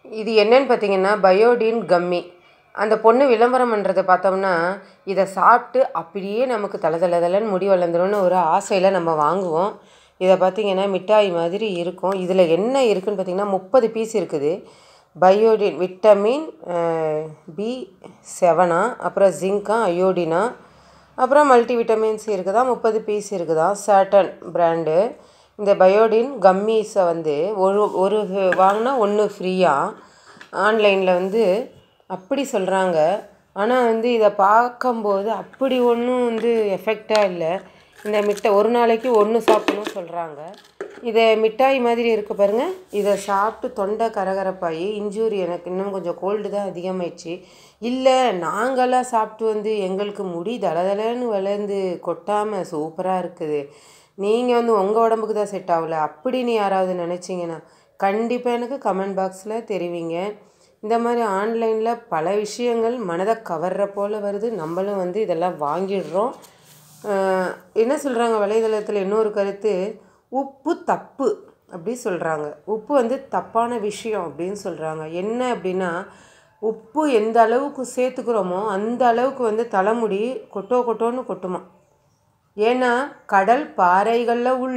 இது என்னன்னு பார்த்தீங்கன்னா பயோடின் கம்மி. அந்த பொண்ணு விளம்பரம் பண்ணுறத பார்த்தோம்னா இதை சாப்பிட்டு அப்படியே நமக்கு தலை தலை தலைன்னு முடி வளர்ந்துரும்னு ஒரு ஆசையில் நம்ம வாங்குவோம். இதை பார்த்திங்கன்னா மிட்டாய் மாதிரி இருக்கும். இதில் என்ன இருக்குதுன்னு பார்த்திங்கன்னா 30 பீஸ் இருக்குது. பயோடின் விட்டமின் B7 அப்புறம் ஜிங்கா அயோடினா அப்புறம் மல்டி விட்டமின்ஸ் இருக்குதா. 30 பீஸ் இருக்குதா. சாட்டன் பிராண்டு. இந்த பயோடின் கம்மீஸை வந்து ஒரு வாங்கினா ஒன்று ஃப்ரீயாக ஆன்லைனில் அப்படி சொல்கிறாங்க. ஆனால் இதை பார்க்கும்போது அப்படி ஒன்றும் எஃபெக்டாக இல்லை. இந்த ஒரு நாளைக்கு ஒன்று சாப்பிடணும் சொல்கிறாங்க. இதை மிட்டாய் மாதிரி இருக்குது பாருங்கள். இதை சாப்பிட்டு தொண்டை கரகரப்பாகி இன்ஜூரி எனக்கு இன்னும் கொஞ்சம் கோல்டு தான் அதிகமாகிடுச்சு. இல்லை நாங்களாம் சாப்பிட்டு எங்களுக்கு முடி தளதளன்னு வளர்ந்து கொட்டாமல் சூப்பராக இருக்குது. நீங்கள் உங்கள் உடம்புக்கு தான் செட் ஆகலை அப்படின்னு யாராவது நினச்சிங்கன்னா கண்டிப்பாக எனக்கு கமெண்ட் பாக்ஸில் தெரிவிங்க. இந்த மாதிரி ஆன்லைனில் பல விஷயங்கள் மனதை கவர்ற போல் வருது. நம்மளும் இதெல்லாம் வாங்கிடுறோம். என்ன சொல்கிறாங்க வலைதளத்தில் இன்னொரு கருத்து, உப்பு தப்பு அப்படி சொல்கிறாங்க. உப்பு தப்பான விஷயம் அப்படின்னு சொல்கிறாங்க. என்ன அப்படின்னா உப்பு எந்த அளவுக்கு சேர்த்துக்கிறோமோ அந்த அளவுக்கு தலைமுடி கொட்டோன்னு கொட்டுமா. ஏன்னா கடல் பாறைகளில் உள்ள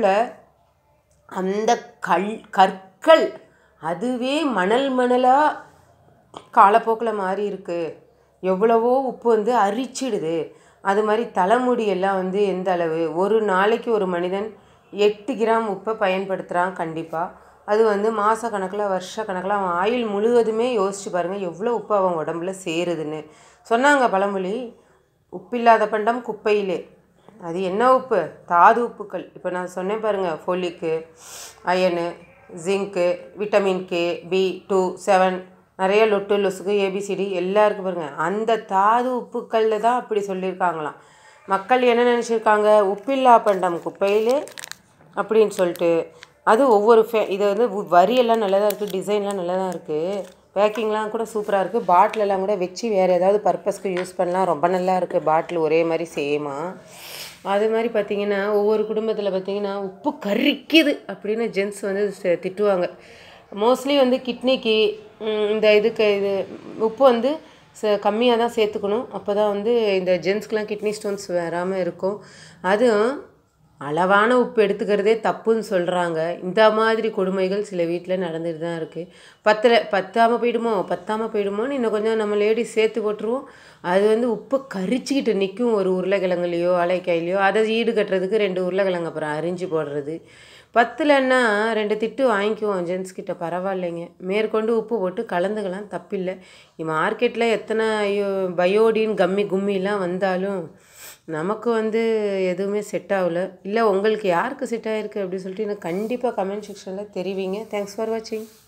அந்த கற்கள் அதுவே மணலாக காலப்போக்கில் மாறி இருக்குது. எவ்வளவோ உப்பு அரிச்சிடுது. அது மாதிரி தலைமுடியெல்லாம் எந்த அளவு ஒரு நாளைக்கு ஒரு மனிதன் 8 கிராம் உப்பை பயன்படுத்துகிறான் கண்டிப்பாக. அது மாத கணக்கில் வருஷ கணக்கில் அவன் ஆயுள் முழுவதுமே யோசித்து பாருங்கள் எவ்வளோ உப்பு அவன் உடம்புல சேருதுன்னு சொன்னாங்க பழமொழி. உப்பில்லாத பண்டம் குப்பையிலே. அது என்ன உப்பு? தாது உப்புக்கள். இப்போ நான் சொன்னேன் பாருங்கள், folic, iron, zinc, vitamin K, B2, 7 நிறைய லொட்டு லொசுக்கு ABCD எல்லாம் இருக்குது பாருங்கள். அந்த தாது உப்புக்களில் தான் அப்படி சொல்லியிருக்காங்களாம். மக்கள் என்ன நினச்சிருக்காங்க, உப்பில்லா பண்டம் குப்பையிலே அப்படின்னு சொல்லிட்டு. அது ஒவ்வொரு இது வரியெல்லாம் நல்லா தான் இருக்குது, டிசைன்லாம் நல்லா தான் இருக்குது, பேக்கிங்லாம் கூட சூப்பராக இருக்குது. பாட்டிலெல்லாம் கூட வச்சு வேறு ஏதாவது பர்பஸ்க்கு யூஸ் பண்ணலாம். ரொம்ப நல்லா இருக்குது பாட்டில் ஒரே மாதிரி சேமாக. அது மாதிரி பார்த்திங்கன்னா ஒவ்வொரு குடும்பத்தில் பார்த்திங்கன்னா உப்பு கரிக்குது அப்படின்னு ஜென்ஸ் திட்டுவாங்க. மோஸ்ட்லி கிட்னிக்கு இந்த இதுக்கு உப்பு கம்மியாக தான் சேர்த்துக்கணும். அப்போ தான் இந்த ஜென்ஸ்க்கெலாம் கிட்னி ஸ்டோன்ஸ் வராமல் இருக்கும். அதுவும் அளவான உப்பு எடுத்துக்கிறதே தப்புன்னு சொல்கிறாங்க. இந்த மாதிரி கொடுமைகள் சில வீட்டில் நடந்துட்டு தான் இருக்குது. பத்தாமல் போயிடுமோன்னு இன்னும் கொஞ்சம் நம்ம லேடிஸ் சேர்த்து போட்டுருவோம். அது உப்பு கரிச்சிக்கிட்டு நிற்கும். ஒரு உருளைக்கிழங்குலையோ அலைக்காயிலையோ அதை ஈடு கட்டுறதுக்கு 2 உருளைக்கிழங்கு அப்புறம் அரிஞ்சு போடுறது. 10லன்னா 2 திட்டு வாங்கிக்குவோம் ஜென்ஸ்கிட்ட, பரவாயில்லைங்க. மேற்கொண்டு உப்பு போட்டு கலந்துக்கலாம், தப்பில்லை. மார்க்கெட்டில் எத்தனை பயோடின் கும்மிலாம் வந்தாலும் நமக்கு எதுவுமே செட் ஆகலை. இல்லை உங்களுக்கு யாருக்கு செட் ஆகிருக்கு அப்படின்னு சொல்லிட்டு எனக்கு கண்டிப்பாக கமெண்ட் செக்ஷனில் தெரிவிங்க. தேங்க்ஸ் ஃபார் வாட்சிங்.